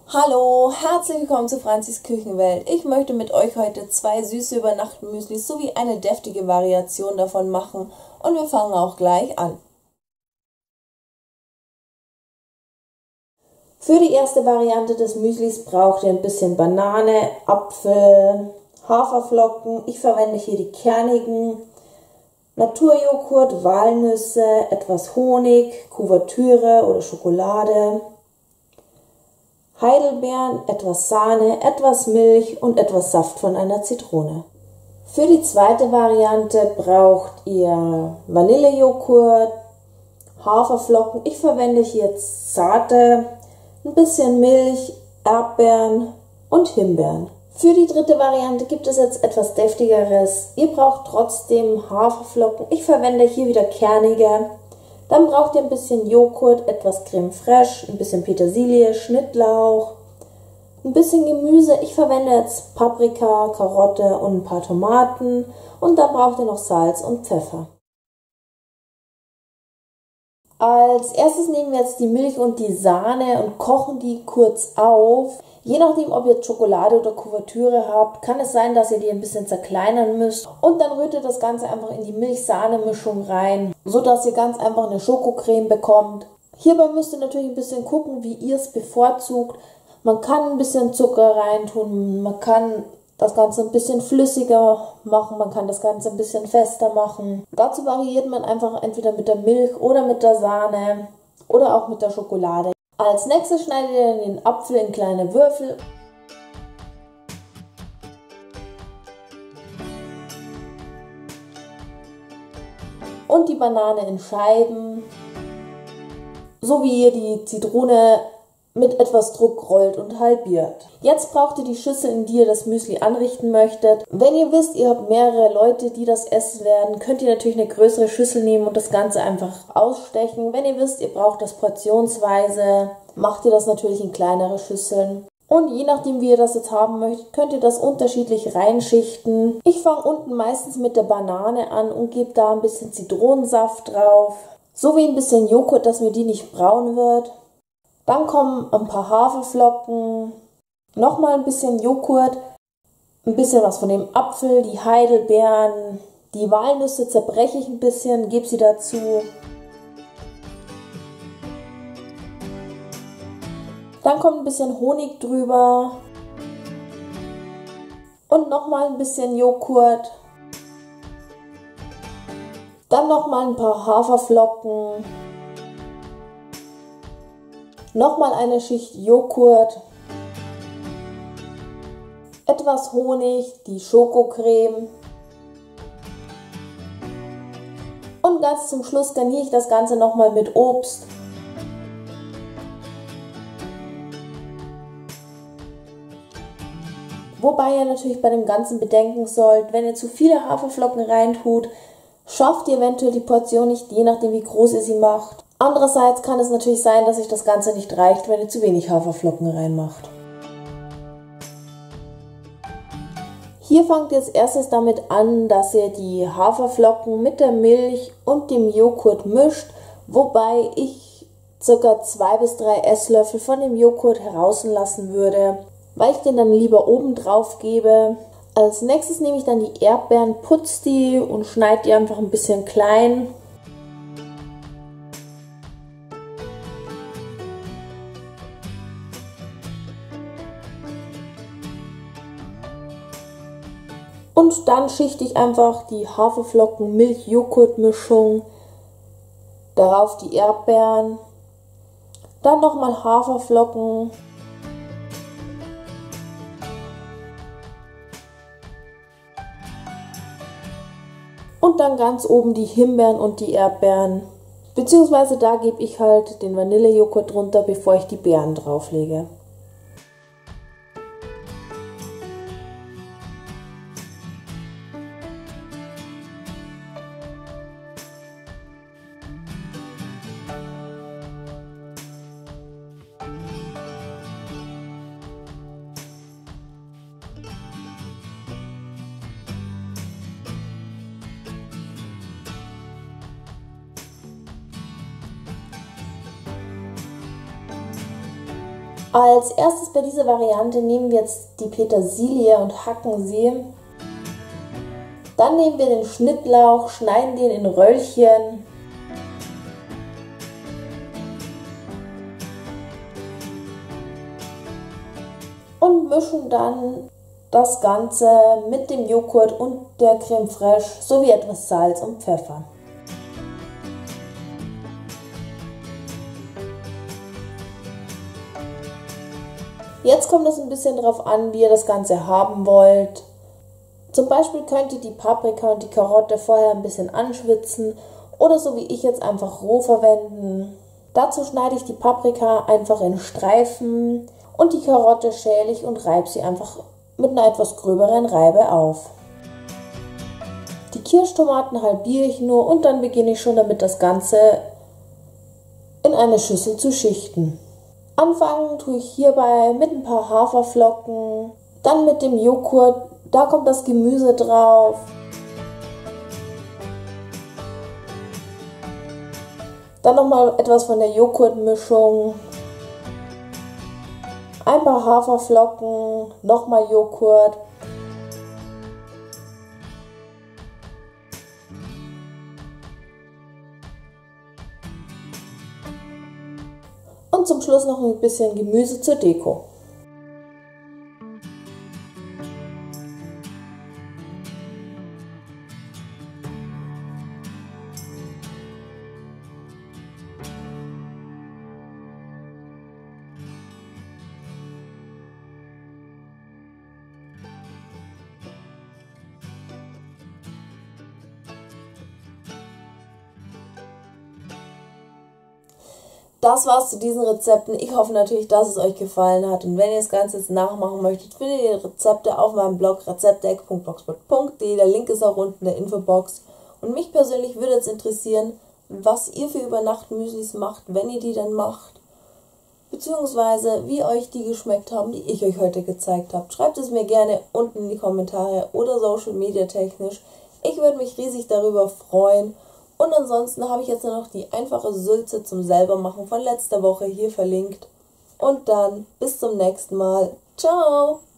Hallo, herzlich willkommen zu Franzis Küchenwelt. Ich möchte mit euch heute zwei süße Übernachten-Müslis sowie eine deftige Variation davon machen und wir fangen auch gleich an. Für die erste Variante des Müslis braucht ihr ein bisschen Banane, Apfel, Haferflocken. Ich verwende hier die kernigen, Naturjoghurt, Walnüsse, etwas Honig, Kuvertüre oder Schokolade, Heidelbeeren, etwas Sahne, etwas Milch und etwas Saft von einer Zitrone. Für die zweite Variante braucht ihr Vanillejoghurt, Haferflocken. Ich verwende hier Sahne, ein bisschen Milch, Erdbeeren und Himbeeren. Für die dritte Variante gibt es jetzt etwas deftigeres. Ihr braucht trotzdem Haferflocken. Ich verwende hier wieder kernige. Dann braucht ihr ein bisschen Joghurt, etwas Creme fraiche, ein bisschen Petersilie, Schnittlauch, ein bisschen Gemüse. Ich verwende jetzt Paprika, Karotte und ein paar Tomaten. Und dann braucht ihr noch Salz und Pfeffer. Als erstes nehmen wir jetzt die Milch und die Sahne und kochen die kurz auf. Je nachdem, ob ihr Schokolade oder Kuvertüre habt, kann es sein, dass ihr die ein bisschen zerkleinern müsst. Und dann rührt ihr das Ganze einfach in die Milch-Sahne-Mischung rein, sodass ihr ganz einfach eine Schokocreme bekommt. Hierbei müsst ihr natürlich ein bisschen gucken, wie ihr es bevorzugt. Man kann ein bisschen Zucker reintun, man kann das Ganze ein bisschen flüssiger machen, man kann das Ganze ein bisschen fester machen. Dazu variiert man einfach entweder mit der Milch oder mit der Sahne oder auch mit der Schokolade. Als nächstes schneidet ihr den Apfel in kleine Würfel. Und die Banane in Scheiben. So wie ihr die Zitrone mit etwas Druck rollt und halbiert. Jetzt braucht ihr die Schüssel, in die ihr das Müsli anrichten möchtet. Wenn ihr wisst, ihr habt mehrere Leute, die das essen werden, könnt ihr natürlich eine größere Schüssel nehmen und das Ganze einfach ausstechen. Wenn ihr wisst, ihr braucht das portionsweise, macht ihr das natürlich in kleinere Schüsseln. Und je nachdem, wie ihr das jetzt haben möchtet, könnt ihr das unterschiedlich reinschichten. Ich fange unten meistens mit der Banane an und gebe da ein bisschen Zitronensaft drauf. Sowie ein bisschen Joghurt, dass mir die nicht braun wird. Dann kommen ein paar Haferflocken, nochmal ein bisschen Joghurt, ein bisschen was von dem Apfel, die Heidelbeeren, die Walnüsse zerbreche ich ein bisschen, gebe sie dazu. Dann kommt ein bisschen Honig drüber und nochmal ein bisschen Joghurt. Dann nochmal ein paar Haferflocken. Nochmal eine Schicht Joghurt, etwas Honig, die Schokocreme und ganz zum Schluss garniere ich das Ganze nochmal mit Obst. Wobei ihr natürlich bei dem Ganzen bedenken sollt, wenn ihr zu viele Haferflocken reintut, schafft ihr eventuell die Portion nicht, je nachdem wie groß ihr sie macht. Andererseits kann es natürlich sein, dass euch das Ganze nicht reicht, wenn ihr zu wenig Haferflocken reinmacht. Hier fangt ihr als erstes damit an, dass ihr die Haferflocken mit der Milch und dem Joghurt mischt, wobei ich ca. 2 bis 3 Esslöffel von dem Joghurt herauslassen würde, weil ich den dann lieber oben drauf gebe. Als nächstes nehme ich dann die Erdbeeren, putze die und schneide die einfach ein bisschen klein. Und dann schichte ich einfach die Haferflocken, Milch, Joghurt-Mischung, darauf die Erdbeeren, dann nochmal Haferflocken, und dann ganz oben die Himbeeren und die Erdbeeren. Beziehungsweise da gebe ich halt den Vanillejoghurt drunter, bevor ich die Beeren drauflege. Als erstes bei dieser Variante nehmen wir jetzt die Petersilie und hacken sie. Dann nehmen wir den Schnittlauch, schneiden den in Röllchen. Und mischen dann das Ganze mit dem Joghurt und der Creme fraiche sowie etwas Salz und Pfeffer. Jetzt kommt es ein bisschen darauf an, wie ihr das Ganze haben wollt. Zum Beispiel könnt ihr die Paprika und die Karotte vorher ein bisschen anschwitzen oder so wie ich jetzt einfach roh verwenden. Dazu schneide ich die Paprika einfach in Streifen und die Karotte schäle ich und reibe sie einfach mit einer etwas gröberen Reibe auf. Die Kirschtomaten halbiere ich nur und dann beginne ich schon damit, das Ganze in eine Schüssel zu schichten. Anfangen tue ich hierbei mit ein paar Haferflocken, dann mit dem Joghurt, da kommt das Gemüse drauf. Dann nochmal etwas von der Joghurtmischung, ein paar Haferflocken, nochmal Joghurt. Und zum Schluss noch ein bisschen Gemüse zur Deko. Das war's zu diesen Rezepten. Ich hoffe natürlich, dass es euch gefallen hat. Und wenn ihr das Ganze jetzt nachmachen möchtet, findet ihr die Rezepte auf meinem Blog rezepteck.blogspot.de. Der Link ist auch unten in der Infobox. Und mich persönlich würde jetzt interessieren, was ihr für Übernachtmüslis macht, wenn ihr die dann macht. Beziehungsweise wie euch die geschmeckt haben, die ich euch heute gezeigt habe. Schreibt es mir gerne unten in die Kommentare oder Social Media technisch. Ich würde mich riesig darüber freuen. Und ansonsten habe ich jetzt noch die einfache Sülze zum selbermachen von letzter Woche hier verlinkt. Und dann bis zum nächsten Mal. Ciao!